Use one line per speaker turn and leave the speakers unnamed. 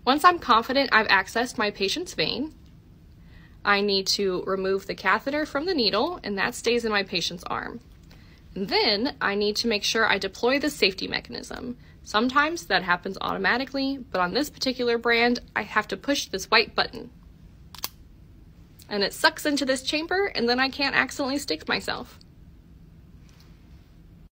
Once I'm confident I've accessed my patient's vein, I need to remove the catheter from the needle, and that stays in my patient's arm. And then I need to make sure I deploy the safety mechanism. Sometimes that happens automatically, but on this particular brand, I have to push this white button. And it sucks into this chamber, and then I can't accidentally stick myself.